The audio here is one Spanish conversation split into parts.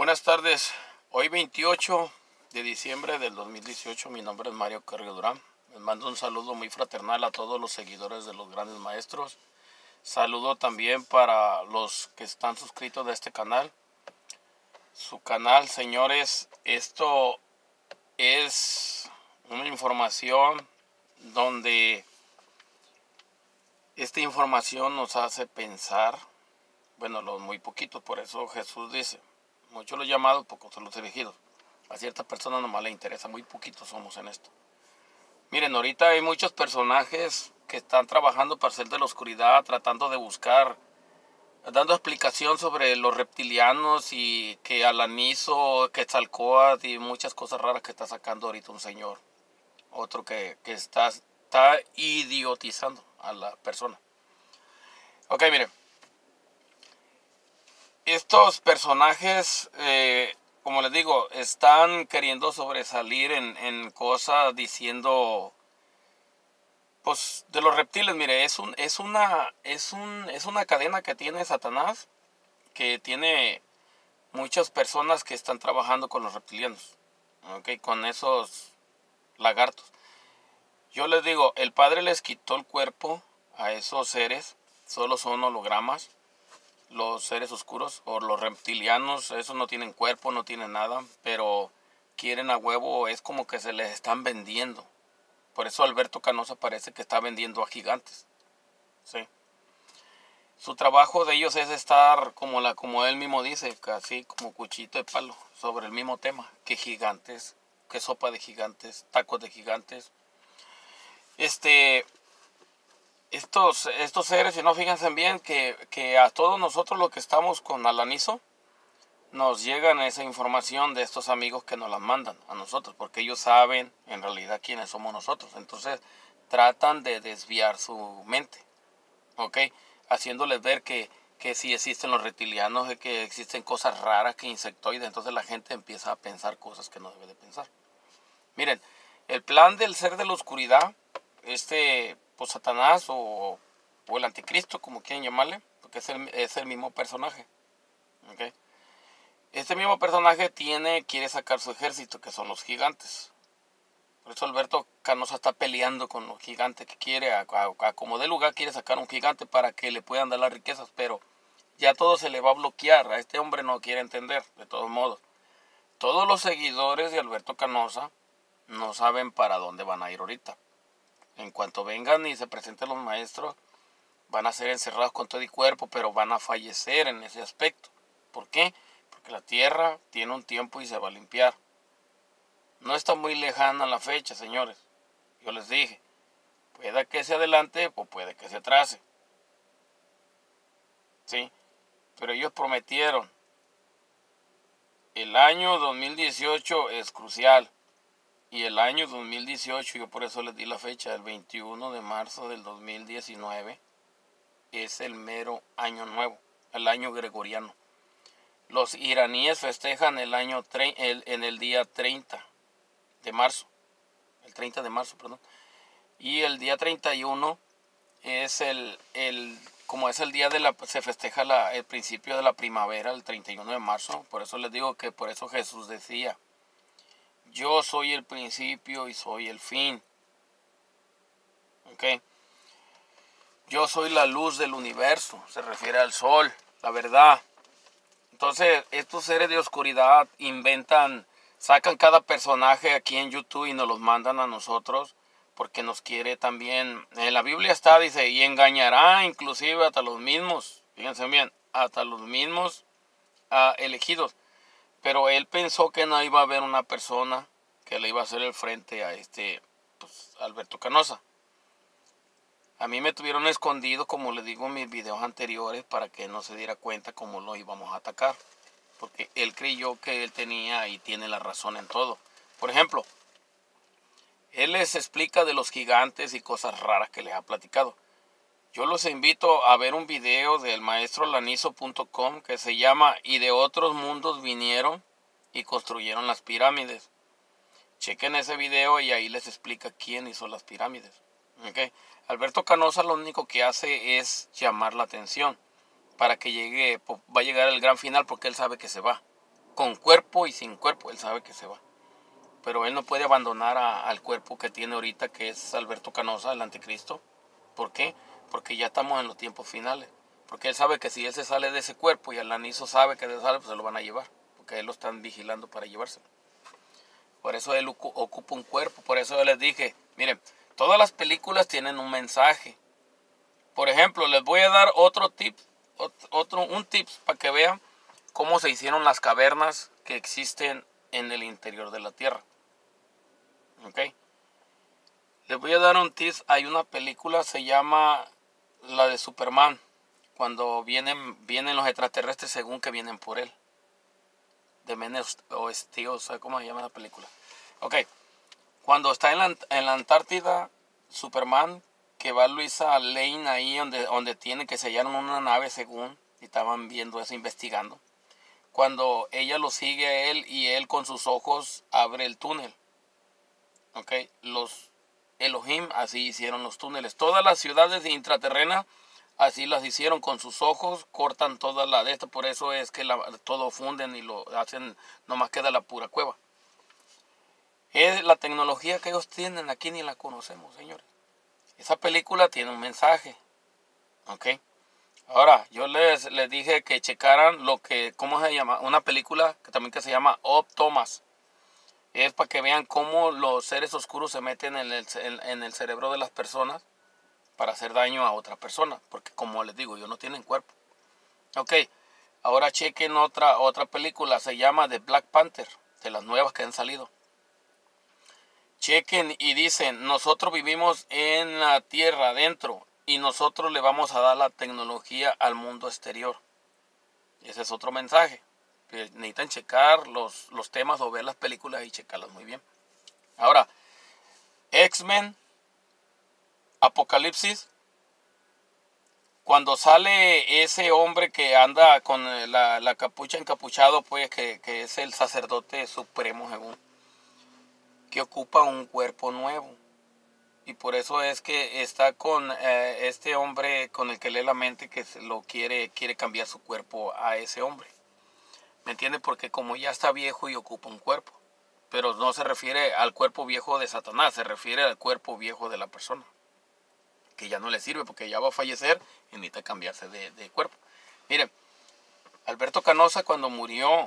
Buenas tardes, hoy 28 de diciembre del 2018, mi nombre es Mario Carrillo Durán. Les mando un saludo muy fraternal a todos los seguidores de los grandes maestros. Saludo también para los que están suscritos de este canal. Su canal, señores, esto es una información donde esta información nos hace pensar, bueno, los muy poquitos, por eso Jesús dice, muchos los llamados, pocos son los elegidos. A ciertas personas nomás les interesa, muy poquitos somos en esto. Miren, ahorita hay muchos personajes que están trabajando para ser de la oscuridad, tratando de buscar, dando explicación sobre los reptilianos y que Alaniso, Quetzalcóatl y muchas cosas raras que está sacando ahorita un señor. Otro que está idiotizando a la persona. Ok, miren. Estos personajes, como les digo, están queriendo sobresalir en cosas diciendo, pues, de los reptiles. Mire, es una cadena que tiene Satanás, que tiene muchas personas que están trabajando con los reptilianos, ¿ok? Con esos lagartos. Yo les digo, el Padre les quitó el cuerpo a esos seres, solo son hologramas. Los seres oscuros o los reptilianos, esos no tienen cuerpo, no tienen nada, pero quieren a huevo, es como que se les están vendiendo. Por eso Alberto Canosa parece que está vendiendo a gigantes. ¿Sí? Su trabajo de ellos es estar, como él mismo dice, casi como cuchito de palo, sobre el mismo tema, que gigantes, que sopa de gigantes, tacos de gigantes. Estos seres, si no, fíjense bien que a todos nosotros los que estamos con Alaniso, nos llegan esa información de estos amigos que nos la mandan a nosotros, porque ellos saben en realidad quiénes somos nosotros. Entonces tratan de desviar su mente, ¿ok? Haciéndoles ver que sí existen los reptilianos, que existen cosas raras, que insectoides. Entonces la gente empieza a pensar cosas que no debe de pensar. Miren, el plan del ser de la oscuridad, pues Satanás o el anticristo, como quieren llamarle, porque es el mismo personaje. ¿Okay? Este mismo personaje quiere sacar su ejército, que son los gigantes. Por eso Alberto Canosa está peleando con los gigantes, que quiere, a como de lugar, quiere sacar un gigante para que le puedan dar las riquezas, pero ya todo se le va a bloquear. A este hombre no quiere entender, de todos modos. Todos los seguidores de Alberto Canosa no saben para dónde van a ir ahorita. En cuanto vengan y se presenten los maestros, van a ser encerrados con todo y cuerpo, pero van a fallecer en ese aspecto. ¿Por qué? Porque la tierra tiene un tiempo y se va a limpiar. No está muy lejana la fecha, señores. Yo les dije, puede que se adelante o puede que se atrase. ¿Sí? Pero ellos prometieron. El año 2018 es crucial. Y el año 2018, yo por eso les di la fecha, el 21 de marzo del 2019, es el mero año nuevo, el año gregoriano. Los iraníes festejan en el día 30 de marzo, el 30 de marzo, perdón. Y el día 31 es como es el día se festeja el principio de la primavera, el 31 de marzo. Por eso les digo que por eso Jesús decía, yo soy el principio y soy el fin. ¿Ok? Yo soy la luz del universo. Se refiere al sol, la verdad. Entonces, estos seres de oscuridad sacan cada personaje aquí en YouTube y nos los mandan a nosotros porque nos quiere también. En la Biblia dice, y engañará inclusive hasta los mismos, fíjense bien, hasta los mismos elegidos. Pero él pensó que no iba a haber una persona que le iba a hacer el frente a pues, Alberto Canosa. A mí me tuvieron escondido, como les digo en mis videos anteriores, para que no se diera cuenta cómo lo íbamos a atacar. Porque él creyó que él tenía y tiene la razón en todo. Por ejemplo, él les explica de los gigantes y cosas raras que les ha platicado. Yo los invito a ver un video del maestrolanizo.com que se llama "Y de otros mundos vinieron y construyeron las pirámides". Chequen ese video y ahí les explica quién hizo las pirámides. ¿Okay? Alberto Canosa lo único que hace es llamar la atención para que va a llegar el gran final porque él sabe que se va. con cuerpo y sin cuerpo, él sabe que se va. Pero él no puede abandonar al cuerpo que tiene ahorita, que es Alberto Canosa, el anticristo. ¿Por qué? Porque ya estamos en los tiempos finales. Porque él sabe que si él se sale de ese cuerpo y Alanizo sabe que se sale, pues se lo van a llevar. Porque él lo están vigilando para llevárselo. Por eso él ocupa un cuerpo. Por eso yo les dije, miren, todas las películas tienen un mensaje. Por ejemplo, les voy a dar otro tip, un tips para que vean cómo se hicieron las cavernas que existen en el interior de la Tierra. ¿Ok? Les voy a dar un tip. Hay una película, se llama la de Superman. Cuando vienen los extraterrestres según que vienen por él. De Men of Steel, ¿cómo se llama la película? Ok. Cuando está en la Antártida, Superman, que va Luisa Lane ahí donde tiene que sellar una nave según, y estaban viendo eso, investigando. Cuando ella lo sigue a él y él con sus ojos abre el túnel. Ok, los Elohim así hicieron los túneles. Todas las ciudades intraterrenas así las hicieron con sus ojos, cortan toda la de esto, por eso es que todo funden y lo hacen, nomás queda la pura cueva. Es la tecnología que ellos tienen aquí, ni la conocemos, señores. Esa película tiene un mensaje. Ok. Ahora, yo les dije que checaran ¿cómo se llama? Una película que se llama Ob Thomas. Es para que vean cómo los seres oscuros se meten en el cerebro de las personas para hacer daño a otra persona. Porque como les digo, ellos no tienen cuerpo. Ok. Ahora chequen otra película. Se llama The Black Panther. De las nuevas que han salido. Chequen y dicen, nosotros vivimos en la tierra adentro y nosotros le vamos a dar la tecnología al mundo exterior. Ese es otro mensaje. Necesitan checar los temas o ver las películas y checarlas muy bien. Ahora, X-Men, Apocalipsis, cuando sale ese hombre que anda con la capucha encapuchado, pues que es el sacerdote supremo, según, que ocupa un cuerpo nuevo. Y por eso es que está con este hombre con el que lee la mente, que quiere cambiar su cuerpo a ese hombre. ¿Me entiende? Porque como ya está viejo y ocupa un cuerpo. Pero no se refiere al cuerpo viejo de Satanás, se refiere al cuerpo viejo de la persona. Que ya no le sirve porque ya va a fallecer y necesita cambiarse de cuerpo. Miren, Alberto Canosa, cuando murió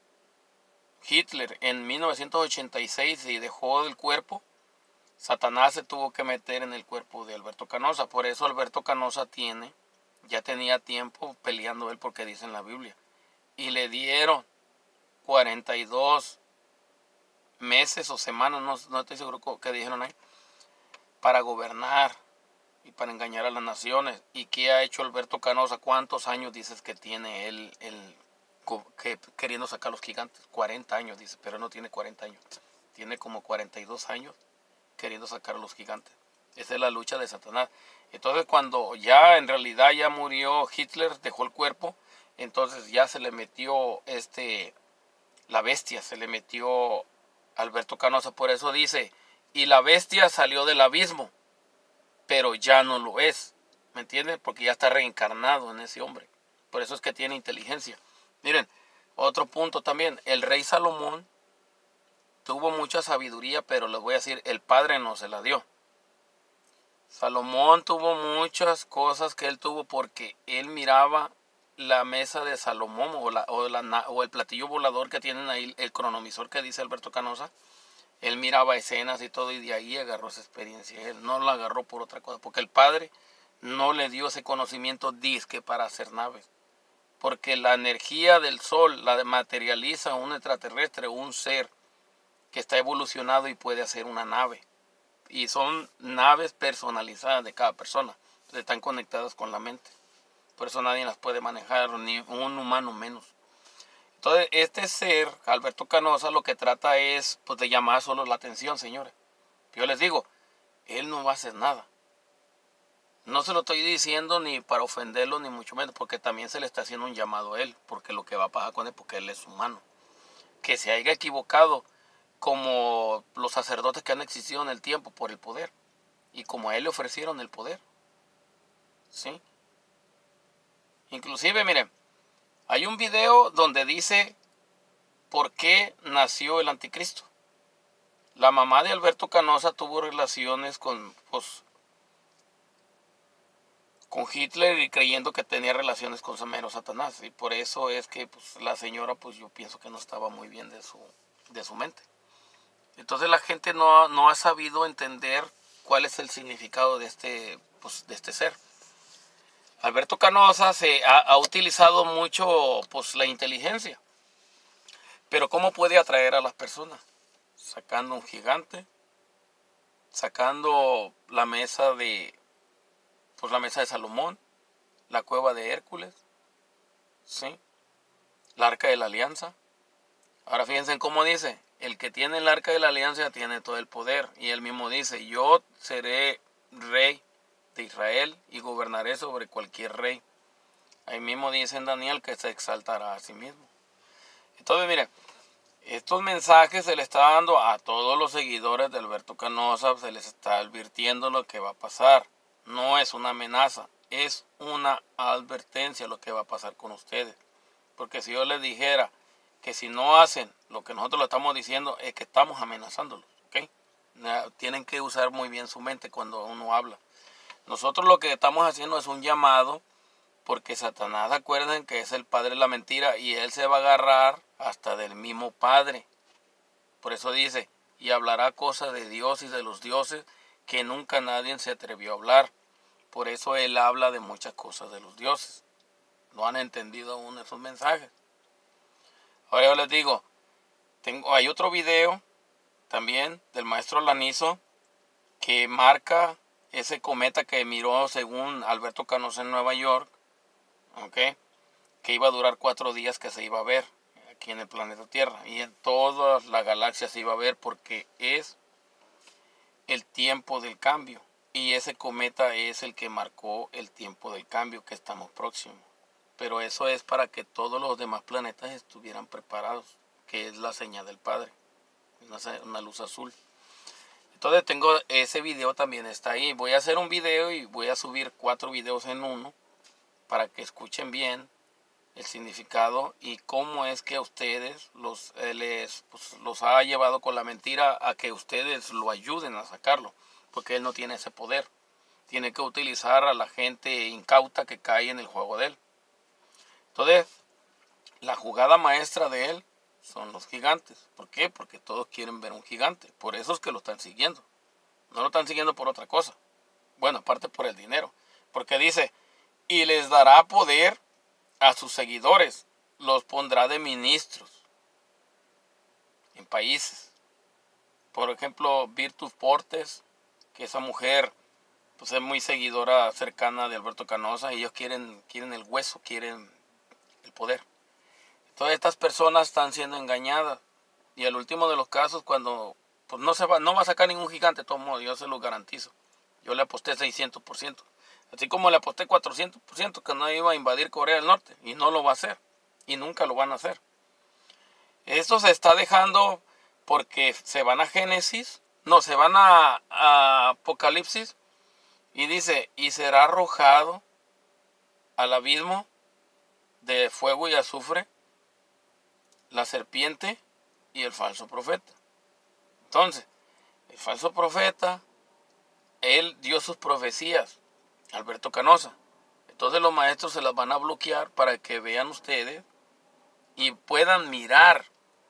Hitler en 1986 y dejó el cuerpo, Satanás se tuvo que meter en el cuerpo de Alberto Canosa. Por eso Alberto Canosa ya tenía tiempo peleando él, porque dice en la Biblia. Y le dieron 42 meses o semanas, no estoy seguro qué dijeron ahí, para gobernar y para engañar a las naciones. ¿Y qué ha hecho Alberto Canosa? ¿Cuántos años dices que tiene él queriendo sacar a los gigantes? 40 años dice, pero no tiene 40 años. Tiene como 42 años queriendo sacar a los gigantes. Esa es la lucha de Satanás. Entonces cuando ya en realidad ya murió Hitler, dejó el cuerpo, entonces ya se le metió la bestia, se le metió Alberto Canosa. Por eso dice, y la bestia salió del abismo, pero ya no lo es. ¿Me entienden? Porque ya está reencarnado en ese hombre. Por eso es que tiene inteligencia. Miren, otro punto también, el rey Salomón tuvo mucha sabiduría, pero les voy a decir, el Padre no se la dio. Salomón tuvo muchas cosas que él tuvo porque él miraba la mesa de Salomón o el platillo volador que tienen ahí, el cronovisor que dice Alberto Canosa. Él miraba escenas y todo y de ahí agarró esa experiencia. Él no la agarró por otra cosa, porque el Padre no le dio ese conocimiento disque para hacer naves. Porque la energía del sol la materializa un extraterrestre, un ser que está evolucionado y puede hacer una nave. Y son naves personalizadas de cada persona. Están conectadas con la mente. Por eso nadie las puede manejar, ni un humano menos. Entonces, este ser, Alberto Canosa, lo que trata es pues, de llamar solo la atención, señores. Yo les digo, él no va a hacer nada. No se lo estoy diciendo ni para ofenderlo, ni mucho menos, porque también se le está haciendo un llamado a él, porque lo que va a pasar con él, porque él es humano. Que se haya equivocado como los sacerdotes que han existido en el tiempo por el poder. Y como a él le ofrecieron el poder. ¿Sí? Inclusive, miren, hay un video donde dice ¿por qué nació el anticristo? La mamá de Alberto Canosa tuvo relaciones con Hitler y creyendo que tenía relaciones con Samero Satanás. Y por eso es que pues, la señora, pues yo pienso que no estaba muy bien de su mente. Entonces la gente no ha sabido entender cuál es el significado de este ser. Alberto Canosa ha utilizado mucho pues, la inteligencia. Pero ¿cómo puede atraer a las personas? Sacando un gigante, sacando la mesa de Salomón, la cueva de Hércules, ¿sí? La arca de la alianza. Ahora fíjense en cómo dice, el que tiene el arca de la alianza tiene todo el poder. Y él mismo dice, yo seré rey de Israel y gobernaré sobre cualquier rey. Ahí mismo dice en Daniel que se exaltará a sí mismo. Entonces, miren, estos mensajes se le está dando a todos los seguidores de Alberto Canosa, se les está advirtiendo lo que va a pasar. No es una amenaza, es una advertencia lo que va a pasar con ustedes. Porque si yo les dijera que si no hacen lo que nosotros le estamos diciendo, es que estamos amenazándolos, ¿ok? Tienen que usar muy bien su mente cuando uno habla. Nosotros lo que estamos haciendo es un llamado, porque Satanás, acuerden que es el padre de la mentira y él se va a agarrar hasta del mismo padre. Por eso dice, y hablará cosas de Dios y de los dioses que nunca nadie se atrevió a hablar. Por eso él habla de muchas cosas de los dioses. No han entendido aún esos mensajes. Ahora yo les digo, hay otro video también del maestro Lanizo que marca ese cometa que miró según Alberto Canosa en Nueva York, ¿ok? Que iba a durar 4 días que se iba a ver aquí en el planeta Tierra y en todas las galaxias se iba a ver porque es el tiempo del cambio y ese cometa es el que marcó el tiempo del cambio que estamos próximos. Pero eso es para que todos los demás planetas estuvieran preparados, que es la señal del Padre, una luz azul. Entonces tengo ese video también está ahí. Voy a hacer un video y voy a subir 4 videos en uno para que escuchen bien el significado y cómo es que a ustedes los ha llevado con la mentira a que ustedes lo ayuden a sacarlo, porque él no tiene ese poder. Tiene que utilizar a la gente incauta que cae en el juego de él. Entonces, la jugada maestra de él son los gigantes. ¿Por qué? Porque todos quieren ver un gigante. Por eso es que lo están siguiendo. No lo están siguiendo por otra cosa. Bueno, aparte por el dinero. Porque dice, y les dará poder a sus seguidores, los pondrá de ministros en países. Por ejemplo, Virtus Portes, que esa mujer pues es muy seguidora cercana de Alberto Canosa. Ellos quieren el hueso, quieren el poder. Todas estas personas están siendo engañadas. Y el último de los casos, cuando pues no va a sacar ningún gigante, de todos modos, yo se lo garantizo. Yo le aposté 600%. Así como le aposté 400% que no iba a invadir Corea del Norte. Y no lo va a hacer. Y nunca lo van a hacer. Esto se está dejando porque se van a Génesis. No, se van a Apocalipsis. Y dice, y será arrojado al abismo de fuego y azufre la serpiente y el falso profeta. Entonces, el falso profeta, él dio sus profecías, Alberto Canosa. Entonces los maestros se las van a bloquear para que vean ustedes y puedan mirar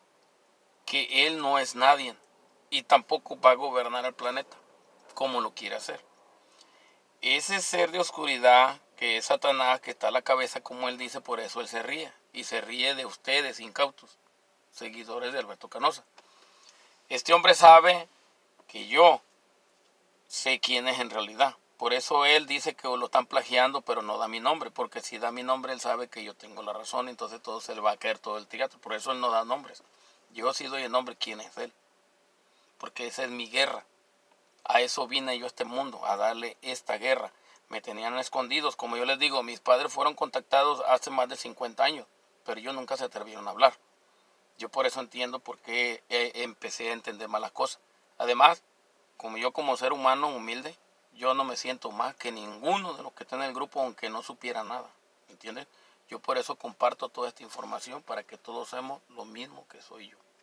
que él no es nadie y tampoco va a gobernar el planeta como lo quiere hacer. Ese ser de oscuridad que es Satanás, que está a la cabeza como él dice, por eso él se ríe. Y se ríe de ustedes, incautos, seguidores de Alberto Canosa. Este hombre sabe que yo sé quién es en realidad. Por eso él dice que lo están plagiando, pero no da mi nombre. Porque si da mi nombre, él sabe que yo tengo la razón. Entonces todo se le va a caer todo el teatro. Por eso él no da nombres. Yo sí doy el nombre quién es él. Porque esa es mi guerra. A eso vine yo a este mundo, a darle esta guerra. Me tenían escondidos. Como yo les digo, mis padres fueron contactados hace más de 50 años. Pero ellos nunca se atrevieron a hablar. Yo por eso entiendo por qué empecé a entender malas cosas. Además, como ser humano humilde, yo no me siento más que ninguno de los que están en el grupo, aunque no supiera nada. ¿Entiendes? Yo por eso comparto toda esta información para que todos seamos lo mismo que soy yo.